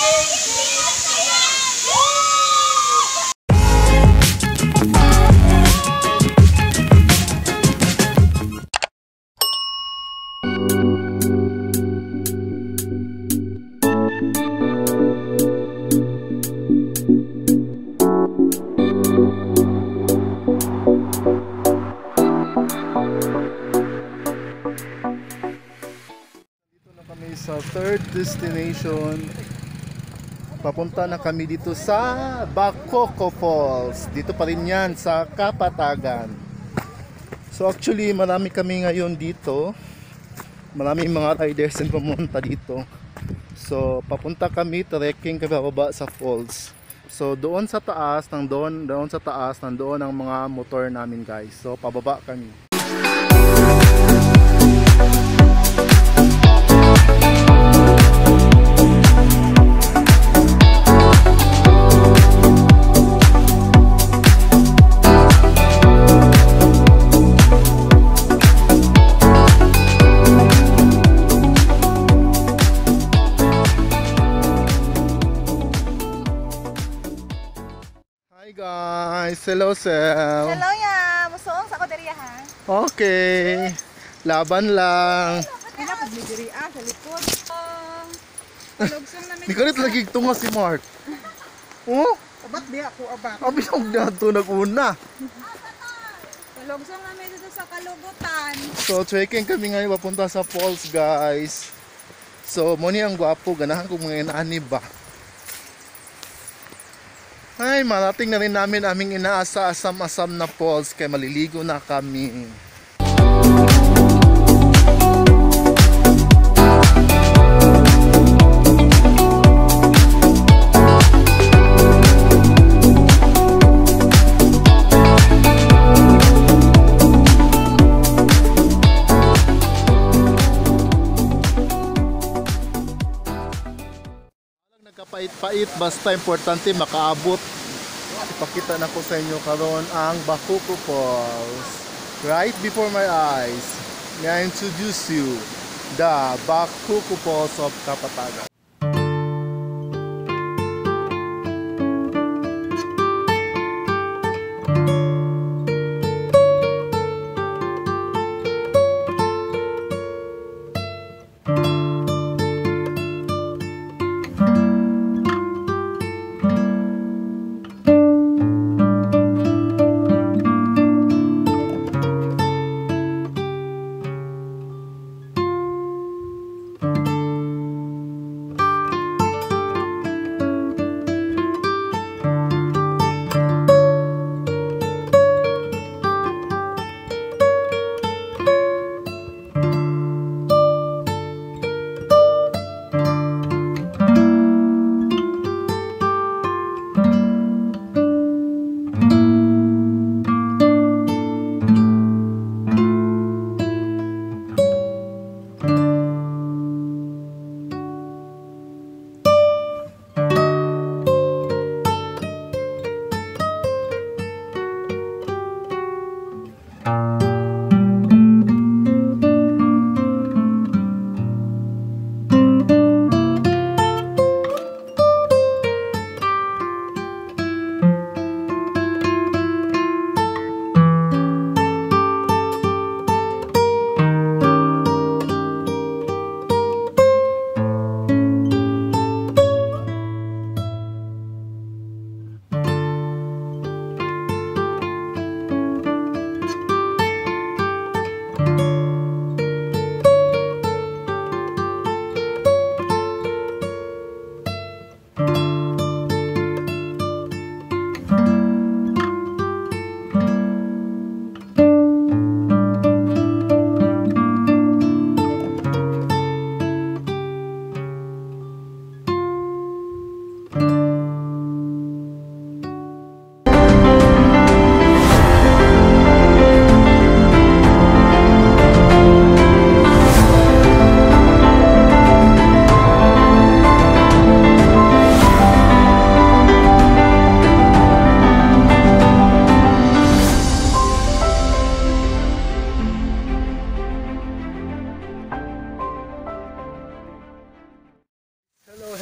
Sa third destination, papunta na kami dito sa Bacoco Falls. Dito pa rin yan sa Kapatagan. So actually marami kami ngayon dito, maraming mga riders na pumunta dito. So papunta kami, trekking kami bababa sa falls. So doon sa taas, doon sa taas, nandoon ang mga motor namin guys. So pababa kami. Guys, hello sir. Hello ya, musuong sa koteriya ha. Okay. Laban lang. Ina pag diri sa likod. Lugsong na Di kalit lagi tunga si Mark. Oh? Abat biya ko abat. Abi og dato naguna. Lugsong na dito sa kalugutan. So trekking kami ngayon papunta sa falls guys. So mo ni ang gwapo ganahan ko mga inaani ba. Ay, marating na rin namin aming inaasa asam-asam na falls kaya maliligo na kami. Nagkapait-pait basta importante makaabot. Ipakita na ko sa inyo karon ang Bacoco Falls. Right before my eyes, may I introduce you the Bacoco Falls of Kapatagan.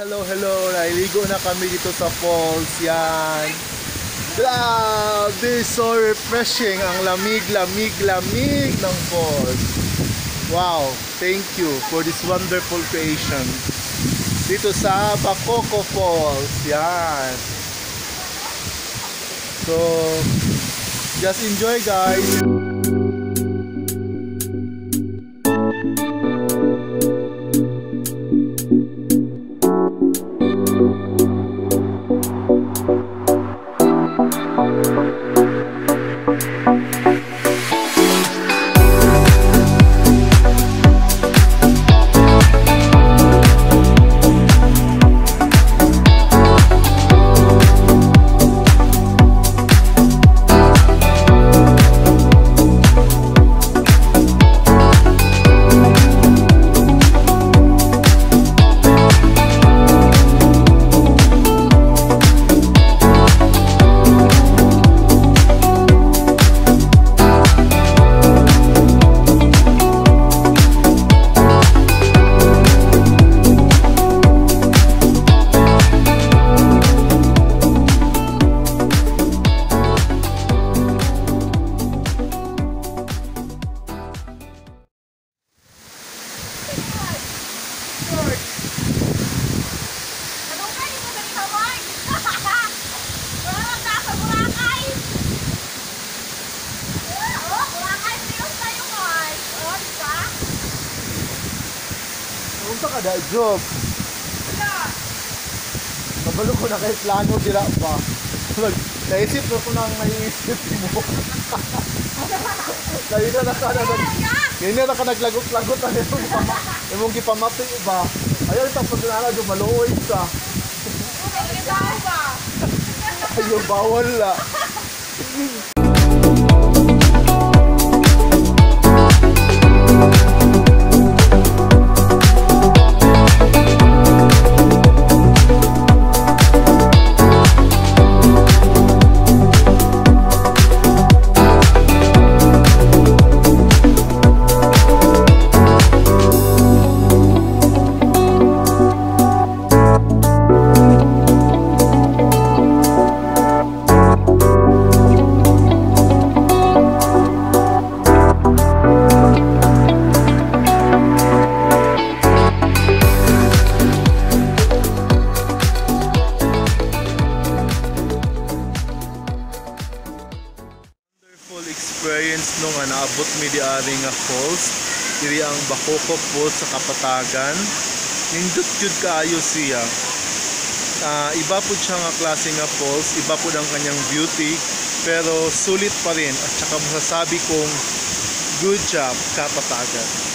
Hello. Nailigo na kami dito sa falls. Yan. Grabe, so refreshing. Ang lamig ng falls. Wow, thank you for this wonderful creation. Dito sa Bacoco Falls. Yan. So, just enjoy, guys. Unsa ka da job? Kabalo ko na kay plano dira pa. Naisip ko nang naiisip mo. Kaya na ka naglagot-lagot na imong gipamati ba? Ayaw ta pagdala do maluoy ka. Ayaw bawal la. Experience nung naabot mi di ari nga falls diri ang Bacoco Falls sa Kapatagan. Nindot jud kaayo siya. Iba po siya nga klase nga falls, iba po ang kanyang beauty, pero sulit pa rin at saka masasabi kong good job Kapatagan.